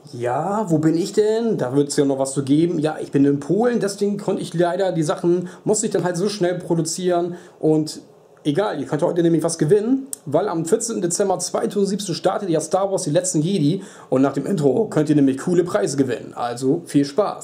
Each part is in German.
Ja, wo bin ich denn? Da wird es ja noch was zu geben. Ja, ich bin in Polen, deswegen konnte ich leider die Sachen, musste ich dann halt so schnell produzieren und egal, ihr könnt heute nämlich was gewinnen, weil am 14. Dezember 2017 startet ja Star Wars die letzten Jedi und nach dem Intro könnt ihr nämlich coole Preise gewinnen. Also viel Spaß!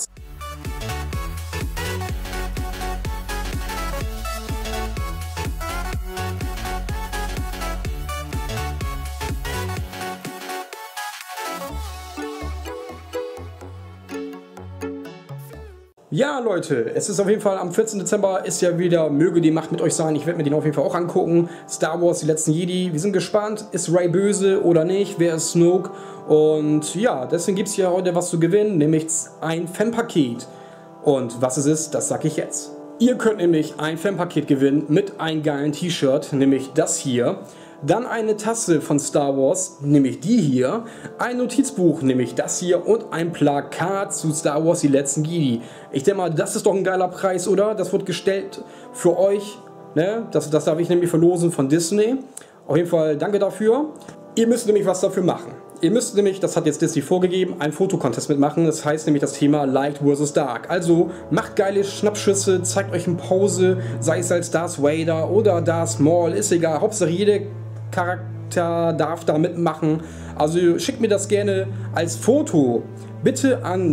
Ja Leute, es ist auf jeden Fall am 14. Dezember ist ja wieder Möge die Macht mit euch sein. Ich werde mir den auf jeden Fall auch angucken. Star Wars, die letzten Jedi. Wir sind gespannt, ist Rey böse oder nicht? Wer ist Snoke? Und ja, deswegen gibt es hier heute was zu gewinnen, nämlich ein Fanpaket. Und was es ist, das sage ich jetzt. Ihr könnt nämlich ein Fanpaket gewinnen mit einem geilen T-Shirt, nämlich das hier. Dann eine Tasse von Star Wars, nämlich die hier, ein Notizbuch, nämlich das hier und ein Plakat zu Star Wars die letzten Jedi. Ich denke mal, das ist doch ein geiler Preis, oder? Das wird gestellt für euch, ne? Das darf ich nämlich verlosen von Disney. Auf jeden Fall danke dafür. Ihr müsst nämlich was dafür machen. Ihr müsst nämlich, das hat jetzt Disney vorgegeben, einen Fotocontest mitmachen. Das heißt nämlich das Thema Light vs. Dark. Also macht geile Schnappschüsse, zeigt euch in Pause, sei es als Darth Vader oder Darth Maul, ist egal. Hauptsache jede Charakter darf da mitmachen. Also schickt mir das gerne als Foto bitte an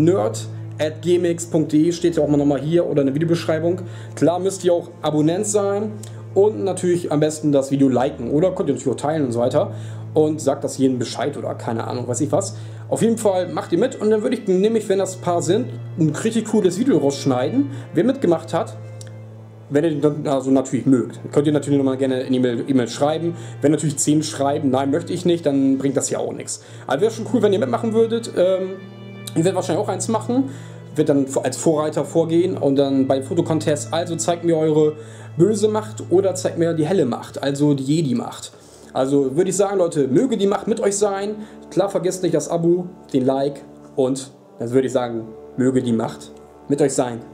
nerd@gmx.de, steht ja auch mal nochmal hier oder in der Videobeschreibung. Klar müsst ihr auch Abonnent sein und natürlich am besten das Video liken oder könnt ihr natürlich auch teilen und so weiter und sagt das jedem Bescheid oder keine Ahnung, weiß ich was. Auf jeden Fall macht ihr mit und dann würde ich nämlich, wenn das ein paar sind, ein richtig cooles Video rausschneiden, wer mitgemacht hat. Wenn ihr dann also natürlich mögt, könnt ihr natürlich nochmal gerne in E-Mail schreiben. Wenn natürlich 10 schreiben, nein, möchte ich nicht, dann bringt das ja auch nichts. Also wäre schon cool, wenn ihr mitmachen würdet. Ich werde wahrscheinlich auch eins machen, wird dann als Vorreiter vorgehen und dann bei Fotocontest, also zeigt mir eure böse Macht oder zeigt mir die helle Macht, also die Jedi-Macht. Also würde ich sagen, Leute, möge die Macht mit euch sein. Klar, vergesst nicht das Abo, den Like und dann würde ich sagen, möge die Macht mit euch sein.